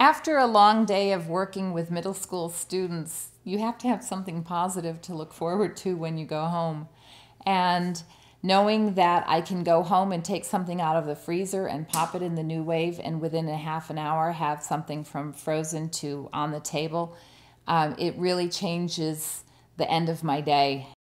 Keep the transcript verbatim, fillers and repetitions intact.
After a long day of working with middle school students, you have to have something positive to look forward to when you go home. And knowing that I can go home and take something out of the freezer and pop it in the New Wave and within a half an hour have something from frozen to on the table, um, it really changes the end of my day.